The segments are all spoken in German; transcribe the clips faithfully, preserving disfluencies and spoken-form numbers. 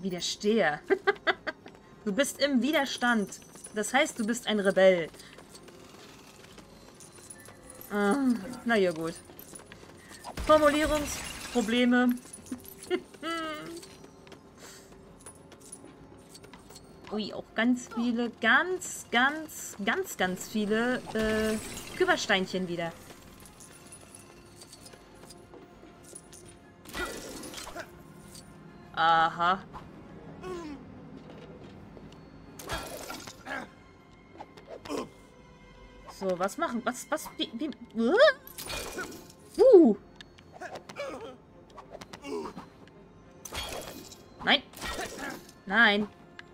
Widersteher. Du bist im Widerstand. Das heißt, du bist ein Rebell. Ah, na ja, gut. Formulierungsprobleme. Ui, auch ganz viele, ganz, ganz, ganz, ganz viele äh, Kübersteinchen wieder. Aha. So, was machen? Was, was, wie, wie, uh. Nein. Nein.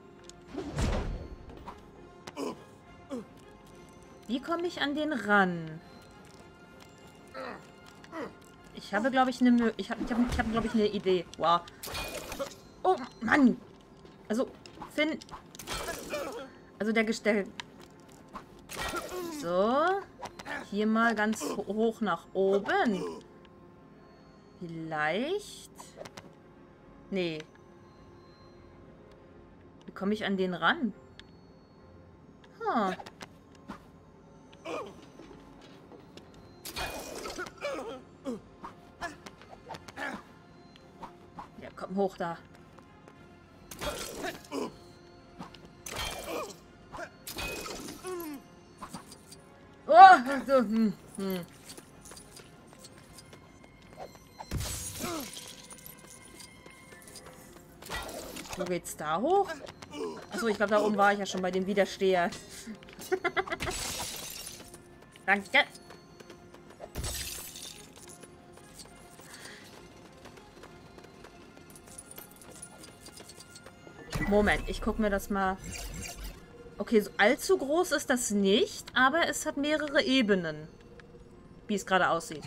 Wie komme ich an den ran? Ich habe, glaube ich, eine... Ich habe, ich habe, ich habe glaube ich, eine Idee. Wow. Oh, Mann. Also, Finn... Also, der... der so. Hier mal ganz hoch nach oben. Vielleicht... Nee. Wie komme ich an den ran? Huh. Ja, komm hoch da. Oh, so, hm, hm. Wo geht's da hoch? Achso, ich glaube, da oben war ich ja schon bei dem Widersteher. Danke. Moment, ich gucke mir das mal... Okay, so allzu groß ist das nicht, aber es hat mehrere Ebenen. Wie es gerade aussieht.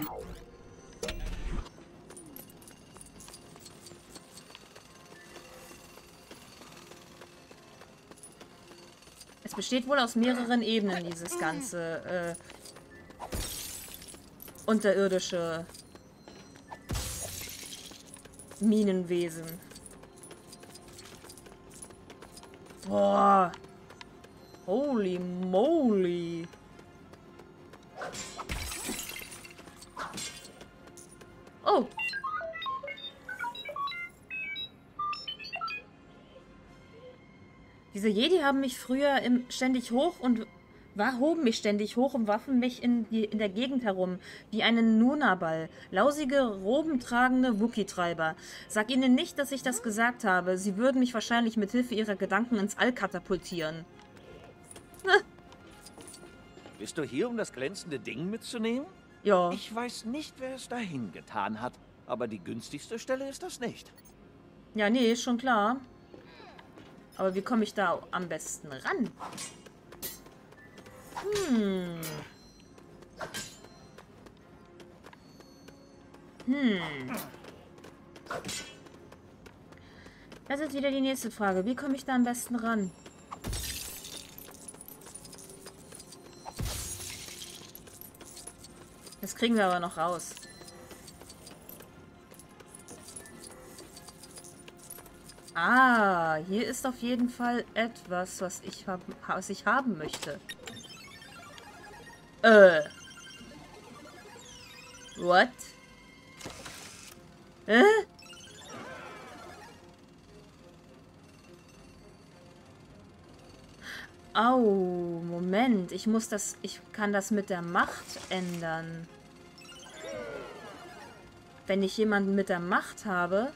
Es besteht wohl aus mehreren Ebenen, dieses ganze äh, unterirdische Minenwesen. Boah. Holy moly. Oh. Diese Jedi haben mich früher im, ständig hoch und war, hoben mich ständig hoch und warfen mich in, die, in der Gegend herum, wie einen Nuna-Ball. Lausige, robentragende Wookie-Treiber. Sag ihnen nicht, dass ich das gesagt habe. Sie würden mich wahrscheinlich mit Hilfe ihrer Gedanken ins All katapultieren. Bist du hier, um das glänzende Ding mitzunehmen? Ja. Ich weiß nicht, wer es dahin getan hat, aber die günstigste Stelle ist das nicht. Ja, nee, ist schon klar. Aber wie komme ich da am besten ran? Hm. Hm. Das ist wieder die nächste Frage. Wie komme ich da am besten ran? Das kriegen wir aber noch raus. Ah, hier ist auf jeden Fall etwas, was ich, hab, was ich haben möchte. Äh. What? Äh? Au, Moment. Ich muss das... Ich kann das mit der Macht ändern. Wenn ich jemanden mit der Macht habe...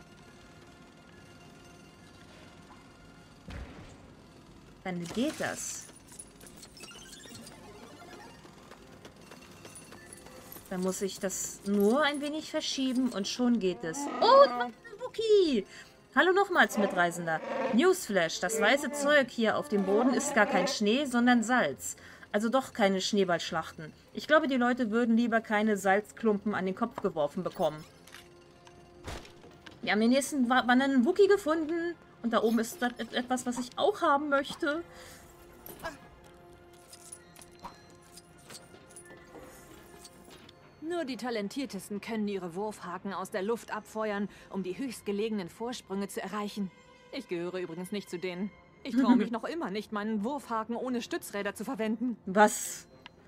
Dann geht das. Dann muss ich das nur ein wenig verschieben und schon geht es. Oh, ein Wookie! Hallo nochmals, Mitreisender. Newsflash, das weiße Zeug hier auf dem Boden ist gar kein Schnee, sondern Salz. Also doch keine Schneeballschlachten. Ich glaube, die Leute würden lieber keine Salzklumpen an den Kopf geworfen bekommen. Wir haben den nächsten wandernden Wookie gefunden. Und da oben ist das etwas, was ich auch haben möchte. Nur die Talentiertesten können ihre Wurfhaken aus der Luft abfeuern, um die höchstgelegenen Vorsprünge zu erreichen. Ich gehöre übrigens nicht zu denen. Ich traue mich noch immer nicht, meinen Wurfhaken ohne Stützräder zu verwenden. Was?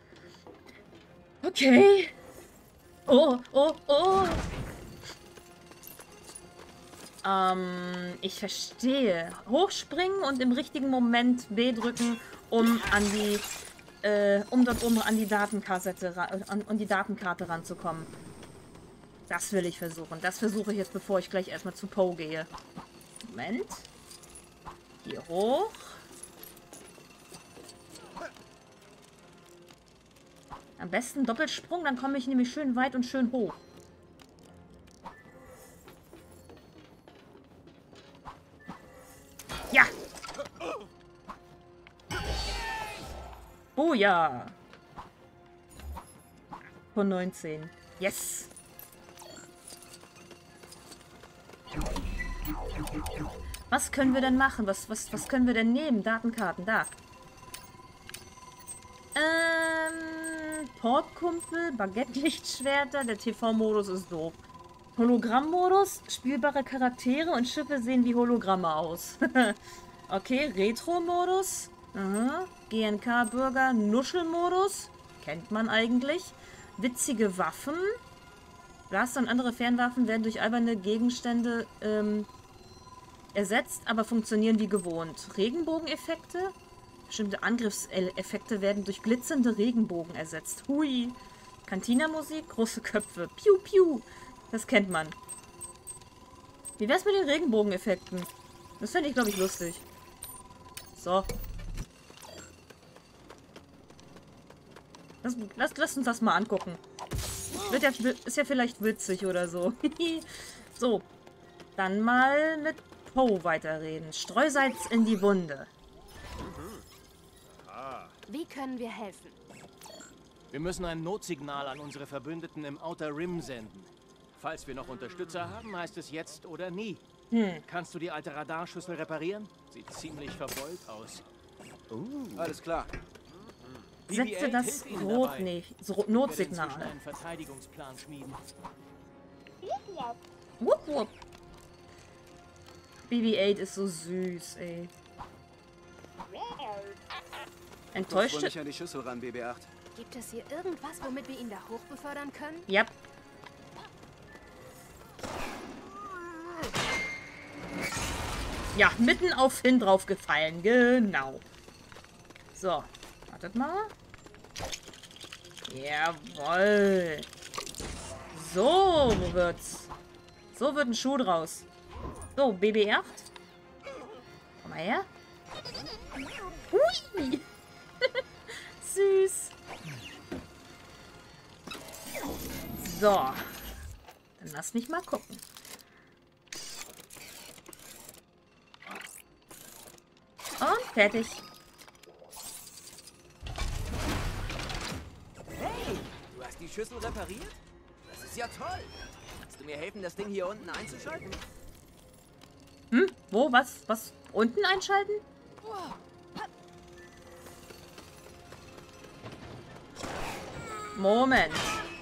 Okay. Oh, oh, oh. Ähm, ich verstehe. Hochspringen und im richtigen Moment B drücken, um an die, äh, um dort oben an die Datenkassette, an, an die Datenkarte ranzukommen. Das will ich versuchen. Das versuche ich jetzt, bevor ich gleich erstmal zu Poe gehe. Moment. Hier hoch. Am besten Doppelsprung, dann komme ich nämlich schön weit und schön hoch. Ja! Oh ja! Von neunzehn. Yes! Was können wir denn machen? Was, was, was können wir denn nehmen? Datenkarten, da. Ähm, Portkumpel, Baguette-Lichtschwerter, der T V-Modus ist doof. Hologramm-Modus, spielbare Charaktere und Schiffe sehen wie Hologramme aus. Okay, Retro-Modus. Aha. G N K-Bürger, Nuschel-Modus. Kennt man eigentlich. Witzige Waffen. Blaster und andere Fernwaffen werden durch alberne Gegenstände ähm, ersetzt, aber funktionieren wie gewohnt. Regenbogeneffekte. Bestimmte Angriffseffekte werden durch glitzernde Regenbogen ersetzt. Hui. Cantina-Musik, große Köpfe. Piu, piu. Das kennt man. Wie wär's mit den Regenbogeneffekten? Das fände ich, glaube ich, lustig. So. Lass, lass, lass uns das mal angucken. Wird ja, ist ja vielleicht witzig oder so. So. Dann mal mit Poe weiterreden. Streusalz in die Wunde. Wie können wir helfen? Wir müssen ein Notsignal an unsere Verbündeten im Outer Rim senden. Falls wir noch Unterstützer haben, heißt es jetzt oder nie. Hm. Kannst du die alte Radarschüssel reparieren? Sieht ziemlich verbeult aus. Uh. Alles klar. Setze das Rot nicht. So, Notsignal. Einen Verteidigungsplan schmieden. Wupp, wupp. B B acht ist so süß, ey. Enttäuscht? Nicht an die Schüssel ran, B B acht. Gibt es hier irgendwas, womit wir ihn da hoch befördern können? Ja. Ja, mitten auf Finn draufgefallen. Genau. So. Wartet mal. Jawohl. So wird's. So wird ein Schuh draus. So, B B acht. Komm mal her. Hui. Süß. So. Dann lass mich mal gucken. Und fertig. Hey, du hast die Schüssel repariert? Das ist ja toll. Kannst du mir helfen, das Ding hier unten einzuschalten? Hm? Wo? Was? Was? Unten einschalten? Moment.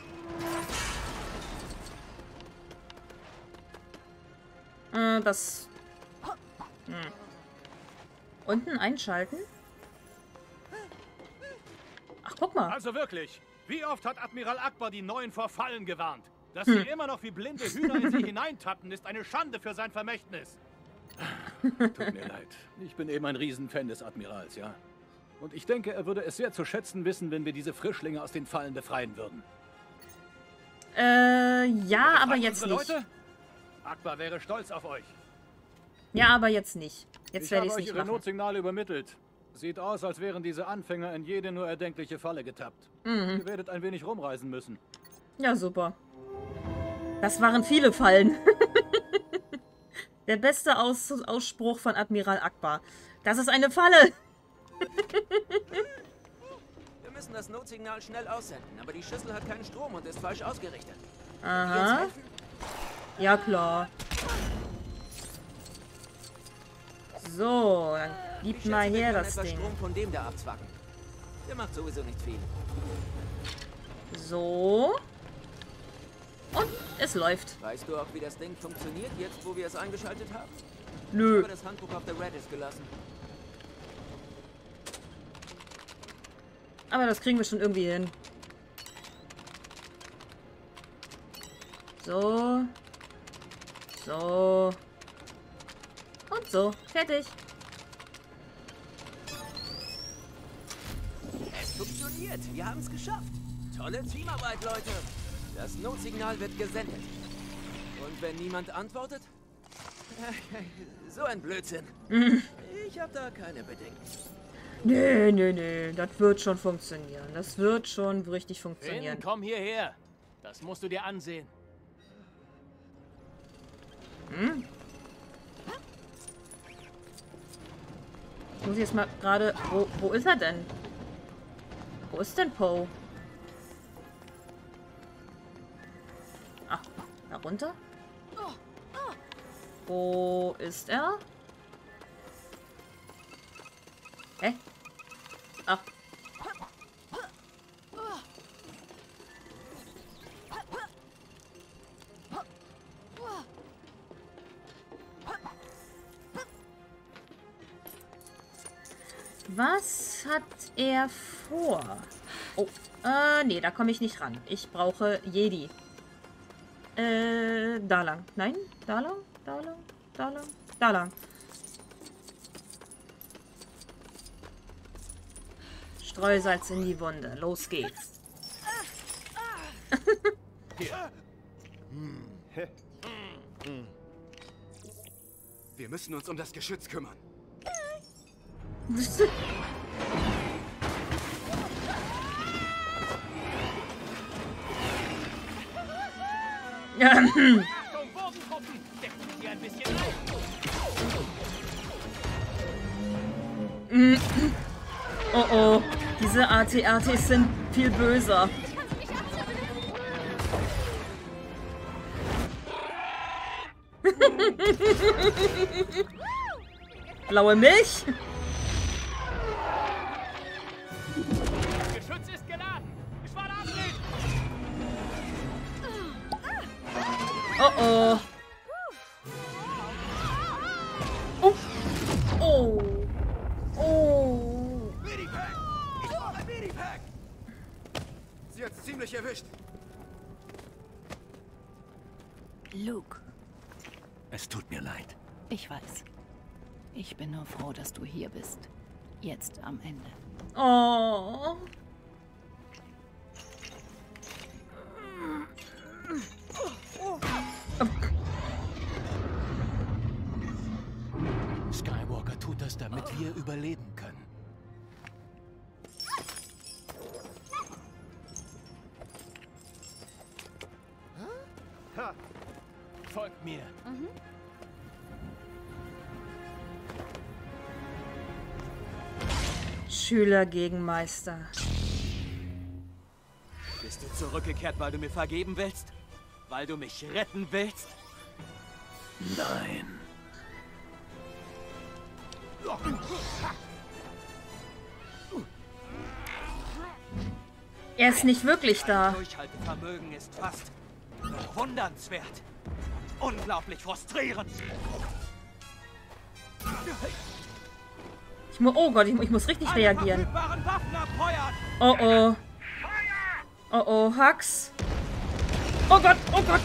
Äh, das... Hm. Unten einschalten? Ach, guck mal. Also wirklich, wie oft hat Admiral Akbar die Neuen vor Fallen gewarnt? Dass Hm. sie immer noch wie blinde Hühner in sie hineintappen, ist eine Schande für sein Vermächtnis. Tut mir leid. Ich bin eben ein Riesenfan des Admirals, ja? Und ich denke, er würde es sehr zu schätzen wissen, wenn wir diese Frischlinge aus den Fallen befreien würden. Äh, ja, aber Befreit jetzt unsere nicht. Leute? Akbar wäre stolz auf euch. Ja, aber jetzt nicht. Jetzt Ich werde habe ich es euch nicht ihre machen. Notsignale übermittelt. Sieht aus, als wären diese Anfänger in jede nur erdenkliche Falle getappt. Mhm. Ihr werdet ein wenig rumreisen müssen. Ja, super. Das waren viele Fallen. Der beste Aus Ausspruch von Admiral Akbar. Das ist eine Falle. Wir müssen das Notsignal schnell aussenden, aber die Schüssel hat keinen Strom und ist falsch ausgerichtet. Aha. Ja, klar. So, dann gib mal schätze, wir her können das etwas Ding. Strom von dem da abzwacken. Der macht sowieso nicht viel. So. Und es läuft. Weißt du auch, wie das Ding funktioniert, jetzt wo wir es eingeschaltet haben? Nö. Ich habe das Handbuch auf der Redis gelassen. Aber das kriegen wir schon irgendwie hin. So. So. Und so. Fertig. Es funktioniert. Wir haben es geschafft. Tolle Teamarbeit, Leute. Das Notsignal wird gesendet. Und wenn niemand antwortet? So ein Blödsinn. Ich habe da keine Bedenken. Nee, nee, nee. Das wird schon funktionieren. Das wird schon richtig funktionieren. Finn, komm hierher. Das musst du dir ansehen. Hm? Ich muss jetzt mal gerade... Wo, wo ist er denn? Wo ist denn Poe? Ach, da runter? Wo ist er? Hä? Ach. Was hat er vor? Oh, äh, nee, da komme ich nicht ran. Ich brauche Jedi. Äh, da lang. Nein? Da lang? Da lang? Da lang? Da lang. Streusalz in die Wunde. Los geht's. Wir müssen uns um das Geschütz kümmern. Ja. Achtung, Bodentruppen! Deckt mich hier ein bisschen auf! Oh oh, diese A T A Ts sind viel böser. Blaue Milch? Das Geschütz ist geladen! Geschwader ablegen! Oh oh. Oh. Oh. Oh. Medipack! Ich brauche ein Medipack! Sie hat's ziemlich erwischt. Luke, Es tut mir leid. ich weiß. Ich bin nur froh, dass du hier bist. Jetzt am Ende. Oh. Skywalker tut das, damit wir überleben können. Folgt mir. Schüler gegen Meister. Bist du zurückgekehrt, weil du mir vergeben willst? Weil du mich retten willst? Nein. Er ist nicht wirklich da. Durchhaltevermögen ist fast bewundernswert. Unglaublich frustrierend. Ich mu oh Gott, ich, mu ich muss richtig reagieren. Verfügbaren Waffen abfeuern! Oh oh. Oh oh, Hux. Oh Gott, oh Gott.